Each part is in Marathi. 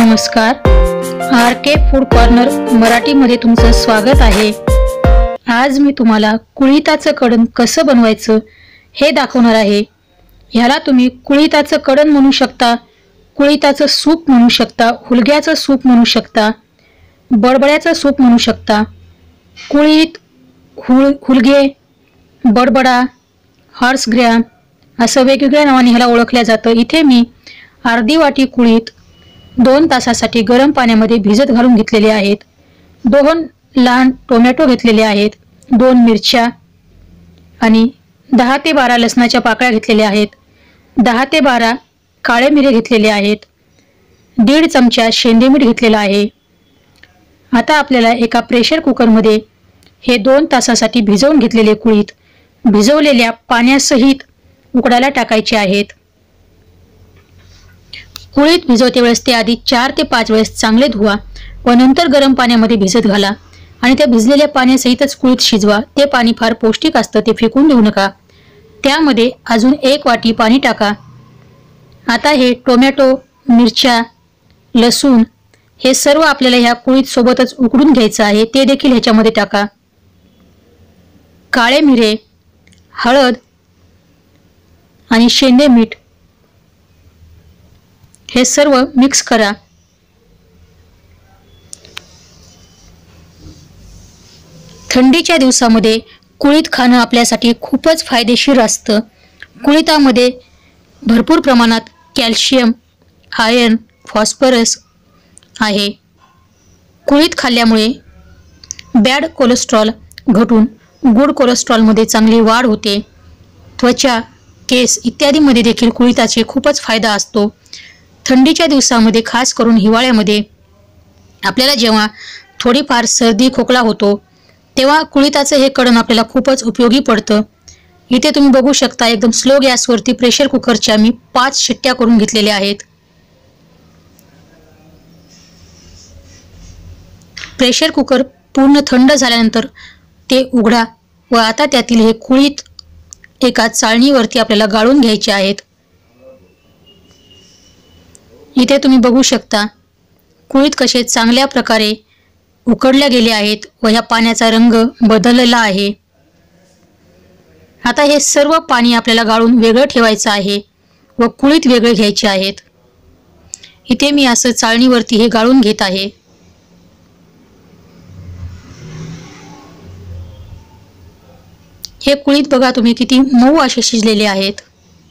नमस्कार. RK फूड कॉर्नर मराठीमध्ये तुमचं स्वागत आहे. आज मी तुम्हाला कुळिताचं कडण कसं बनवायचं हे दाखवणार आहे. ह्याला तुम्ही कुळिताचं कडण म्हणू शकता, कुळिताचं सूप म्हणू शकता, हुलग्याचं सूप म्हणू शकता, बडबड्याचं सूप म्हणू शकता. कुळीत, हुलगे, बडबडा, हॉर्स ग्रॅम असं वेगवेगळ्या नावाने ह्याला ओळखलं जातं. इथे मी अर्धी वाटी कुळीत 2 तासासाठी गरम पाण्यामध्ये भिजत घालून घेतलेले आहेत. 2 लहान टोमॅटो घेतलेले आहेत, 2 मिरच्या आणि 10 ते 12 लसणाच्या पाकळ्या घेतलेल्या आहेत, 10 ते 12 काळे मिरे घेतलेले आहेत, 1.5 चमचा शेंदे मीठ घेतलेला आहे. आता आपल्याला एका प्रेशर कुकरमध्ये हे 2 तासासाठी भिजवून घेतलेले कुळीत भिजवलेल्या पाण्यासहित उकडायला टाकायचे आहेत. कुळीत भिजवते वेळेस ते आधी 4 ते 5 वेळेस चांगले धुवा व नंतर गरम पाण्यामध्ये भिजत घाला आणि त्या भिजलेल्या पाण्यासहितच कुळीत शिजवा. ते पाणी फार पौष्टिक असतं, ते फेकून देऊ नका. त्यामध्ये अजून 1 वाटी पाणी टाका. आता हे टोमॅटो, मिरच्या, लसूण हे सर्व आपल्याला ह्या कुळीत सोबतच उकडून घ्यायचं आहे, ते देखील ह्याच्यामध्ये टाका. काळे मिरे, हळद आणि शेंदे मीठ हे सर्व मिक्स करा. थंडीच्या दिवसामध्ये कुळीत खाणं आपल्यासाठी खूपच फायदेशीर असतं. कुळितामध्ये भरपूर प्रमाणात कॅल्शियम, आयर्न, फॉस्फरस आहे. कुळीत खाल्ल्यामुळे बॅड कोलेस्ट्रॉल घटून गुड कोलेस्ट्रॉलमध्ये चांगली वाढ होते. त्वचा, केस इत्यादीमध्ये देखील कुळिताचे खूपच फायदा असतो. थंडीच्या दिवसामध्ये, खास करून हिवाळ्यामध्ये आपल्याला जेव्हा थोडीफार सर्दी खोकला होतो तेव्हा कुळिताचं हे कडण आपल्याला खूपच उपयोगी पडतं. इथे तुम्ही बघू शकता, एकदम स्लो गॅसवरती प्रेशर कुकरच्या मी 5 शिट्ट्या करून घेतलेल्या आहेत. प्रेशर कुकर पूर्ण थंड झाल्यानंतर ते उघडा व आता त्यातील हे कुळीत एका चाळणीवरती आपल्याला गाळून घ्यायचे आहेत. इथे तुम्ही बघू शकता कुळीत कसे चांगल्या प्रकारे उकडले गेले आहेत व ह्या पाण्याचा रंग बदललेला आहे. आता हे सर्व पाणी आपल्याला गाळून वेगळं ठेवायचं आहे व कुळीत वेगळे घ्यायचे आहेत. इथे मी असं चाळणीवरती हे गाळून घेत आहे. हे कुळीत बघा तुम्ही किती मऊ असे शिजलेले आहेत.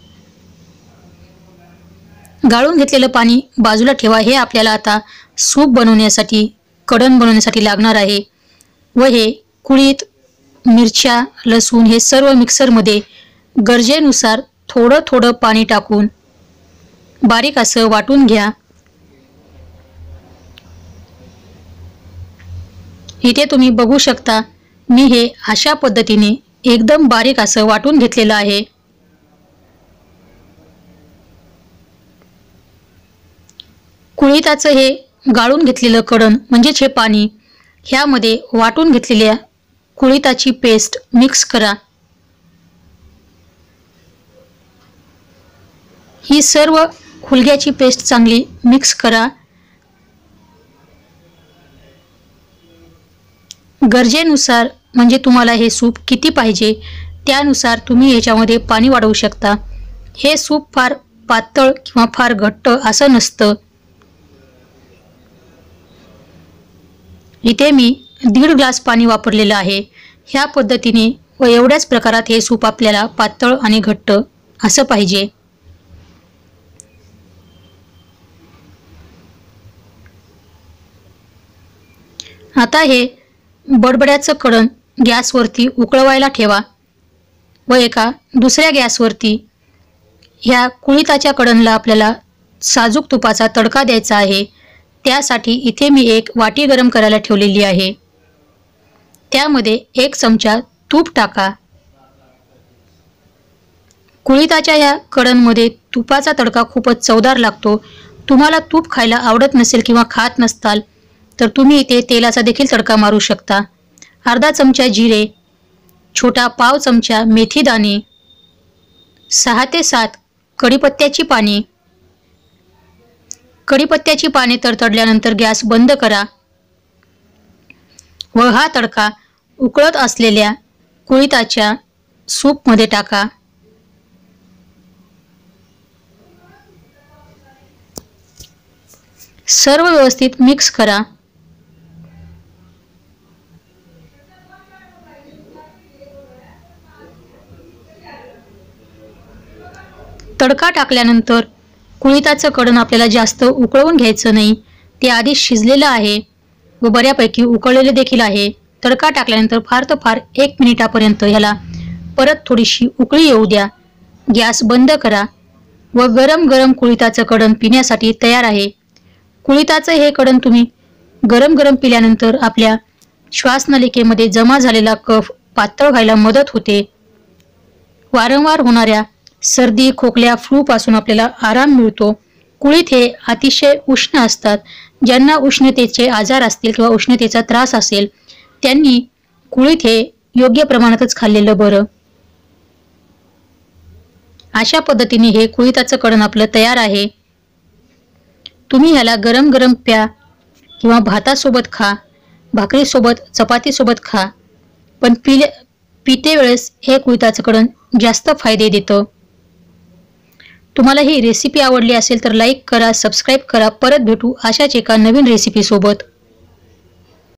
गाळून घेतलेलं पाणी बाजूला ठेवा. हे आपल्याला आता सूप बनवण्यासाठी, कडण बनवण्यासाठी लागणार आहे. व हे कुळीत, मिरच्या, लसूण हे सर्व मिक्सरमध्ये गरजेनुसार थोडं थोडं पाणी टाकून बारीक असं वाटून घ्या. इथे तुम्ही बघू शकता, मी हे अशा पद्धतीने एकदम बारीक असं वाटून घेतलेलं आहे. कुळिताचं हे गाळून घेतलेलं कडण म्हणजेच हे पाणी ह्यामध्ये वाटून घेतलेल्या कुळिताची पेस्ट मिक्स करा. ही सर्व हुलग्याची पेस्ट चांगली मिक्स करा. गरजेनुसार म्हणजे तुम्हाला हे सूप किती पाहिजे त्यानुसार तुम्ही याच्यामध्ये पाणी वाढवू शकता. हे सूप फार पातळ किंवा फार घट्ट असं नसतं. इथे मी 1.5 ग्लास पाणी वापरलेलं आहे. ह्या पद्धतीने व एवढ्याच प्रकारात हे सूप आपल्याला पातळ आणि घट्ट असं पाहिजे. आता हे बडबड्याचं कडण गॅसवरती उकळवायला ठेवा व एका दुसऱ्या गॅसवरती ह्या कुळिताच्या कडणला आपल्याला साजूक तुपाचा तडका द्यायचा आहे. त्यासाठी इथे मी एक वाटी गरम करायला ठेवलेली आहे. त्यामध्ये 1 चमचा तूप टाका. कुळिताच्या या कडणमध्ये तुपाचा तडका खूपच चवदार लागतो. तुम्हाला तूप खायला आवडत नसेल किंवा खात नसताल तर तुम्ही इथे तेलाचा देखील तडका मारू शकता. अर्धा चमचा जिरे, छोटा पाव चमचा मेथी दाणे, 6 ते 7 कढीपत्त्याची पाने, कढीपत्त्याची पाने तडतडल्यानंतर गॅस बंद करा व हा तडका उकळत असलेल्या कुळिथाच्या सूपमध्ये टाका। सर्व व्यवस्थित मिक्स करा। तडका टाकल्यानंतर कुळिथाचं कढण आपल्याला जास्त उकळवून घ्यायचं नाही, ते आधी शिजलेलं आहे व बऱ्यापैकी उकळलेले देखील आहे। तडका टाकल्यानंतर फार तर फार 1 मिनिटापर्यंत ह्याला परत थोडीशी उकळी येऊ द्या। गॅस बंद करा व गरम गरम कुळिथाचं कढण पिण्यासाठी तयार आहे। कुळिथाचं हे कढण तुम्ही गरम गरम पिल्यानंतर आपल्या श्वासनलिकेमध्ये जमा झालेला कफ पातळ व्हायला मदत होते। वारंवार होणाऱ्या सर्दी, खोकल्या, फ्लू पासून आपल्याला आराम मिळतो। कुळीथ हे अतिशय उष्ण असतात। ज्यांना उष्णतेचे आजार असतील किंवा उष्णतेचा त्रास असेल त्यांनी कुळीथ हे योग्य प्रमाणातच खाल्लेलं बरं। अशा पद्धतीने हे कुळिथाचं कढण आपलं तयार आहे। तुम्ही ह्याला गरम गरम प्या किंवा भातासोबत खा, भाकरीसोबत, चपातीसोबत खा, पण पिते वेळेस हे कुळिथाचं कढण जास्त फायदे देतं। तुम्हाला ही रेसिपी आवडली असेल तर लाईक करा, सबस्क्राईब करा। परत भेटू अशाच एका नवीन रेसिपी सोबत।